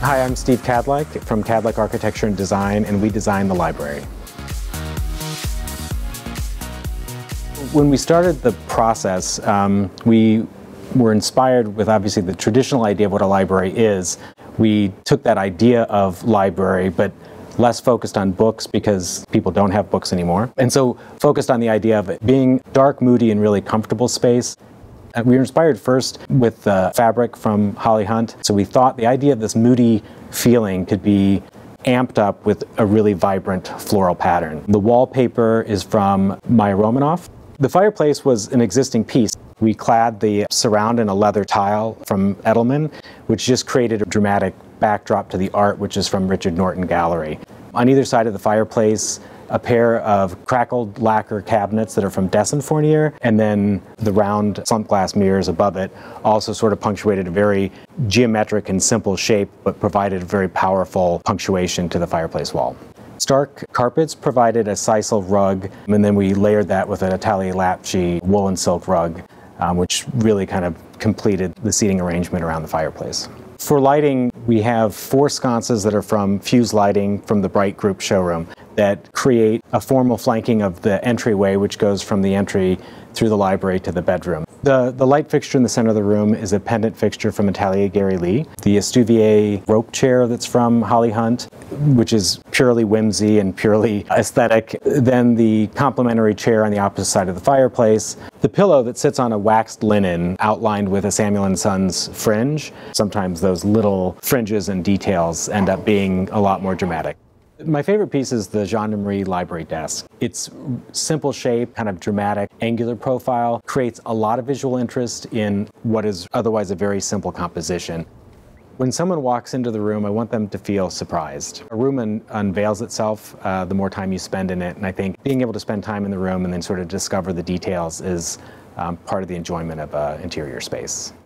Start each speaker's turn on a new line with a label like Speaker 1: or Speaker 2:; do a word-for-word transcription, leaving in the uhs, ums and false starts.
Speaker 1: Hi, I'm Steve Kadlec from Kadlec Architecture and Design, and we design the library. When we started the process, um, we were inspired with obviously the traditional idea of what a library is. We took that idea of library, but less focused on books because people don't have books anymore. And so focused on the idea of it being dark, moody, and really comfortable space. And we were inspired first with the fabric from Holly Hunt. So we thought the idea of this moody feeling could be amped up with a really vibrant floral pattern. The wallpaper is from Maya Romanoff. The fireplace was an existing piece. We clad the surround in a leather tile from Edelman, which just created a dramatic backdrop to the art, which is from Richard Norton Gallery. On either side of the fireplace, a pair of crackled lacquer cabinets that are from Dessin Fournier, and then the round slump glass mirrors above it also sort of punctuated a very geometric and simple shape, but provided a very powerful punctuation to the fireplace wall. Stark carpets provided a sisal rug, and then we layered that with an Atelier Lapchi wool and silk rug, um, which really kind of completed the seating arrangement around the fireplace. For lighting, we have four sconces that are from Fuse Lighting from the Bright Group showroom that create a formal flanking of the entryway, which goes from the entry through the library to the bedroom. The, the light fixture in the center of the room is a pendant fixture from Atelier Gary Lee. The Estuvier rope chair that's from Holly Hunt, which is purely whimsy and purely aesthetic. Then the complementary chair on the opposite side of the fireplace. The pillow that sits on a waxed linen outlined with a Samuel and Sons fringe. Sometimes those little fringes and details end up being a lot more dramatic. My favorite piece is the Jean de Marie library desk. Its simple shape, kind of dramatic, angular profile creates a lot of visual interest in what is otherwise a very simple composition. When someone walks into the room, I want them to feel surprised. A room un unveils itself uh, the more time you spend in it, and I think being able to spend time in the room and then sort of discover the details is um, part of the enjoyment of an interior space.